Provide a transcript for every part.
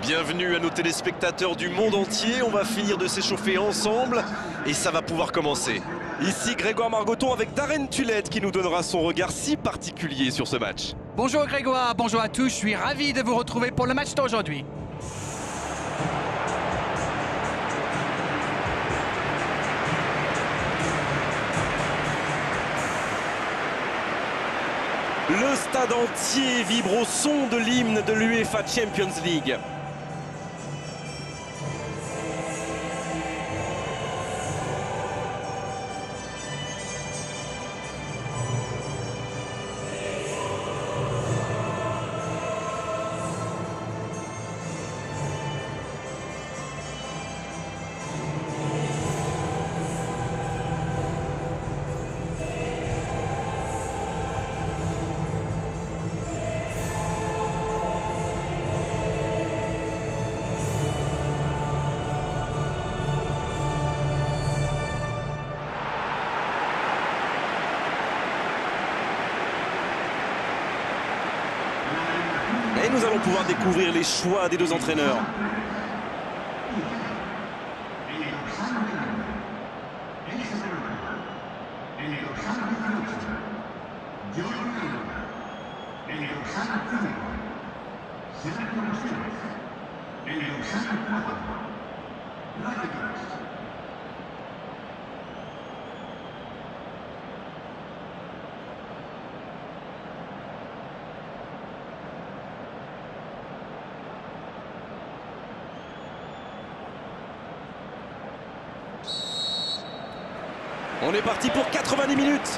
Bienvenue à nos téléspectateurs du monde entier. On va finir de s'échauffer ensemble et ça va pouvoir commencer. Ici Grégoire Margoton avec Darren Tulette qui nous donnera son regard si particulier sur ce match. Bonjour Grégoire, bonjour à tous, je suis ravi de vous retrouver pour le match d'aujourd'hui. Le stade entier vibre au son de l'hymne de l'UEFA Champions League. Et nous allons pouvoir découvrir les choix des deux entraîneurs. On est parti pour 90 minutes.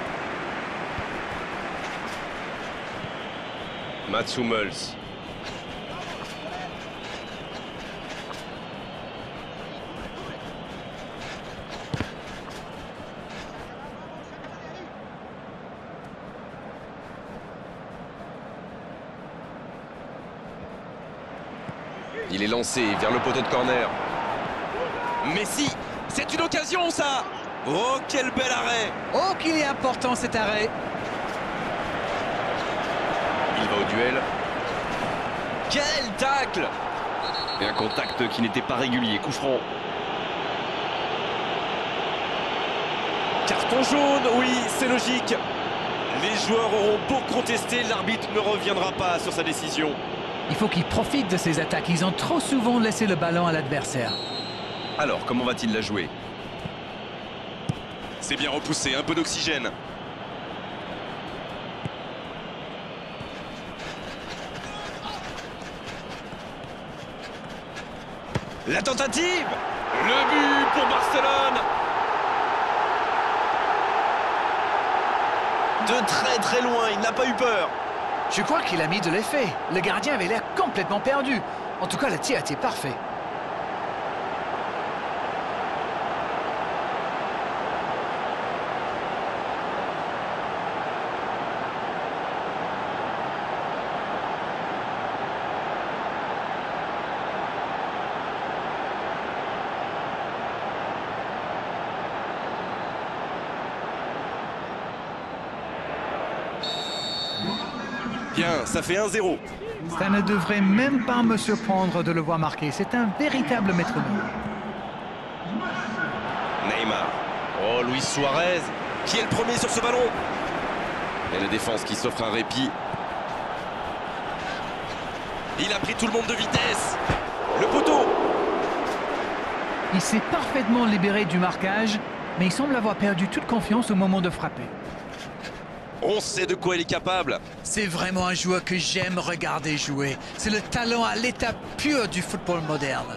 Mats Hummels. Il est lancé vers le poteau de corner. Messi, c'est une occasion ça. Oh, quel bel arrêt! Oh, qu'il est important cet arrêt! Il va au duel. Quel tacle! Et un contact qui n'était pas régulier, coup franc. Carton jaune, oui, c'est logique. Les joueurs auront beau contester, l'arbitre ne reviendra pas sur sa décision. Il faut qu'ils profitent de ces attaques, ils ont trop souvent laissé le ballon à l'adversaire. Alors, comment va-t-il la jouer? C'est bien repoussé, un peu d'oxygène. La tentative! Le but pour Barcelone! De très très loin, il n'a pas eu peur. Je crois qu'il a mis de l'effet. Le gardien avait l'air complètement perdu. En tout cas, le tir était parfait. Bien, ça fait 1-0. Ça ne devrait même pas me surprendre de le voir marquer. C'est un véritable métronome. Neymar. Oh, Luis Suarez. Qui est le premier sur ce ballon? Et la défense qui s'offre un répit. Il a pris tout le monde de vitesse. Le poteau. Il s'est parfaitement libéré du marquage, mais il semble avoir perdu toute confiance au moment de frapper. On sait de quoi il est capable. C'est vraiment un joueur que j'aime regarder jouer. C'est le talent à l'état pur du football moderne.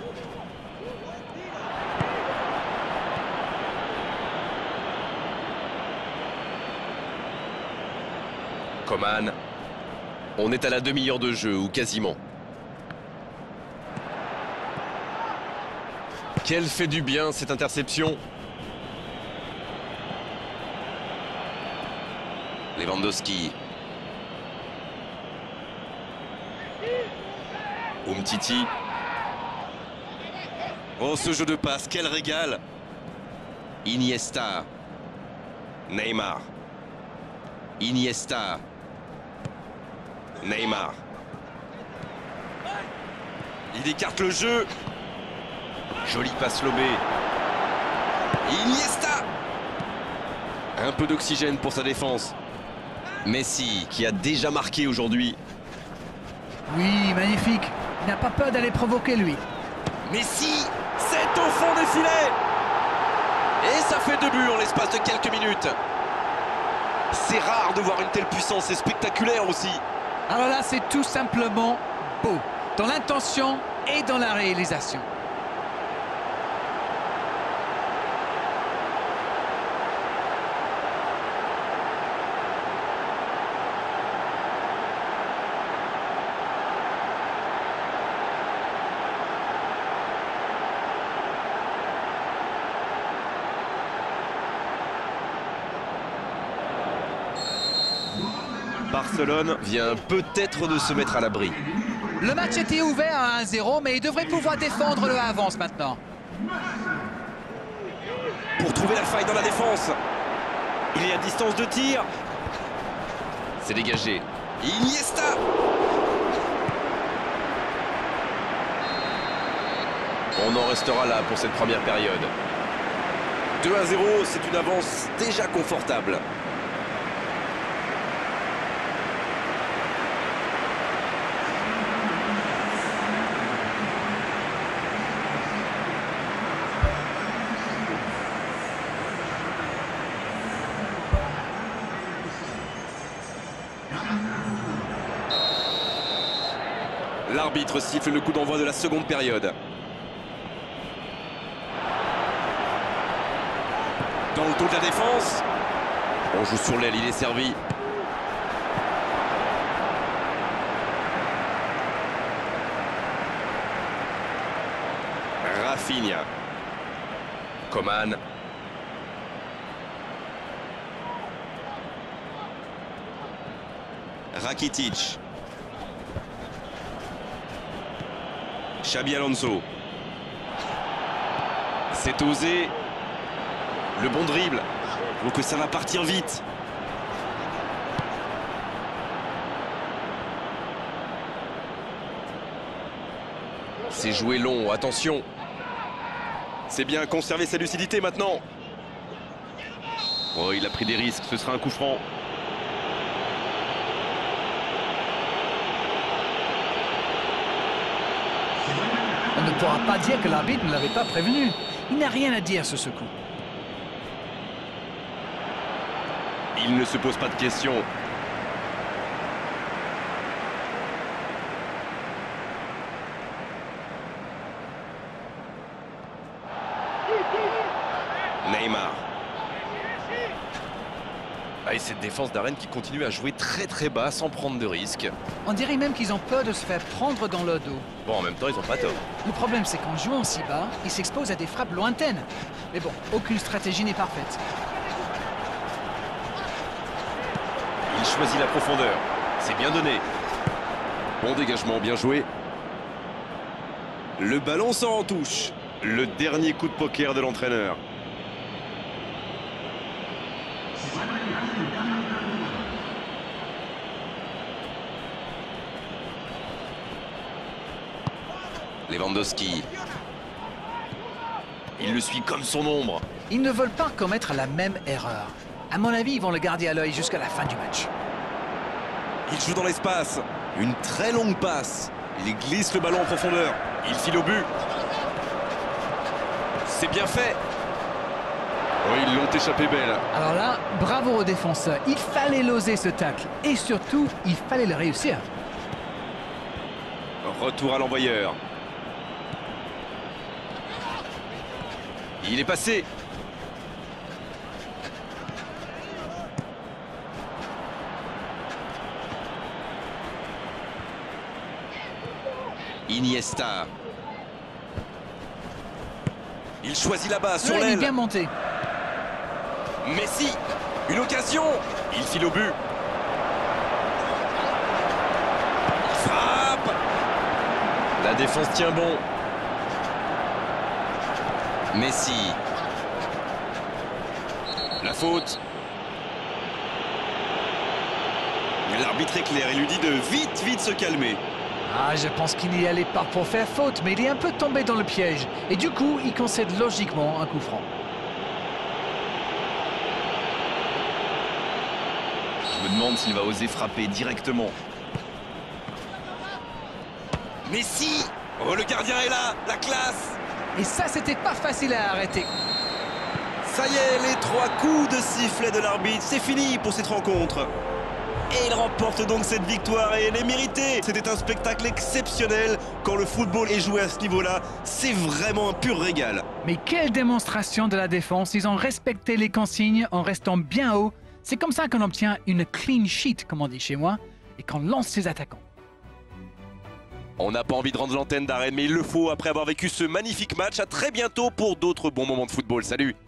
Coman. On est à la demi-heure de jeu, ou quasiment. Quelle fait du bien cette interception. Lewandowski. Umtiti. Oh, ce jeu de passe, quel régal. Iniesta. Neymar. Iniesta. Neymar. Il écarte le jeu. Jolie passe lobée. Iniesta. Un peu d'oxygène pour sa défense. Messi qui a déjà marqué aujourd'hui. Oui, magnifique. Il n'a pas peur d'aller provoquer, lui. Messi, c'est au fond des filets. Et ça fait 2 buts en l'espace de quelques minutes. C'est rare de voir une telle puissance, c'est spectaculaire aussi. Alors là, c'est tout simplement beau. Dans l'intention et dans la réalisation. Barcelone vient peut-être de se mettre à l'abri. Le match était ouvert à 1-0, mais il devrait pouvoir défendre le avance maintenant. Pour trouver la faille dans la défense. Il est à distance de tir. C'est dégagé. Iniesta. On en restera là pour cette première période. 2-0, c'est une avance déjà confortable. L'arbitre siffle le coup d'envoi de la seconde période. Dans le dos de la défense. On joue sur l'aile, il est servi. Rafinha. Coman. Rakitic. Xabi Alonso. C'est osé. Le bon dribble. Donc ça va partir vite. C'est joué long, attention. C'est bien conserver sa lucidité maintenant. Oh, il a pris des risques, ce sera un coup franc. On ne pourra pas dire que l'arbitre ne l'avait pas prévenu. Il n'a rien à dire sur ce coup. Il ne se pose pas de questions. Neymar. Ah, et cette défense d'Arène qui continue à jouer très bas sans prendre de risques. On dirait même qu'ils ont peur de se faire prendre dans le dos. Bon, en même temps, ils n'ont pas tort. Le problème, c'est qu'en jouant si bas, ils s'exposent à des frappes lointaines. Mais bon, aucune stratégie n'est parfaite. Il choisit la profondeur. C'est bien donné. Bon dégagement, bien joué. Le ballon sort en touche. Le dernier coup de poker de l'entraîneur. Lewandowski. Il le suit comme son ombre. Ils ne veulent pas commettre la même erreur. À mon avis, ils vont le garder à l'œil jusqu'à la fin du match. Il joue dans l'espace. Une très longue passe. Il glisse le ballon en profondeur. Il file au but. C'est bien fait. Oh, ils l'ont échappé belle. Alors là, bravo aux défenseurs. Il fallait l'oser ce tacle. Et surtout, il fallait le réussir. Retour à l'envoyeur. Il est passé. Iniesta. Il choisit là-bas sur Il est l'aile. bien monté. Messi. Une occasion. Il file au but. Il frappe. La défense tient bon. Messi. La faute. L'arbitre est clair et lui dit de vite se calmer. Ah, je pense qu'il n'y allait pas pour faire faute, mais il est un peu tombé dans le piège. Et du coup, il concède logiquement un coup franc. Je me demande s'il va oser frapper directement. Messi! Oh, le gardien est là, la classe! Et ça, c'était pas facile à arrêter. Ça y est, les 3 coups de sifflet de l'arbitre, c'est fini pour cette rencontre. Et il remporte donc cette victoire et elle est méritée. C'était un spectacle exceptionnel. Quand le football est joué à ce niveau-là, c'est vraiment un pur régal. Mais quelle démonstration de la défense. Ils ont respecté les consignes en restant bien haut. C'est comme ça qu'on obtient une clean sheet, comme on dit chez moi, et qu'on lance ses attaquants. On n'a pas envie de rendre l'antenne d'Arène, mais il le faut après avoir vécu ce magnifique match. À très bientôt pour d'autres bons moments de football. Salut!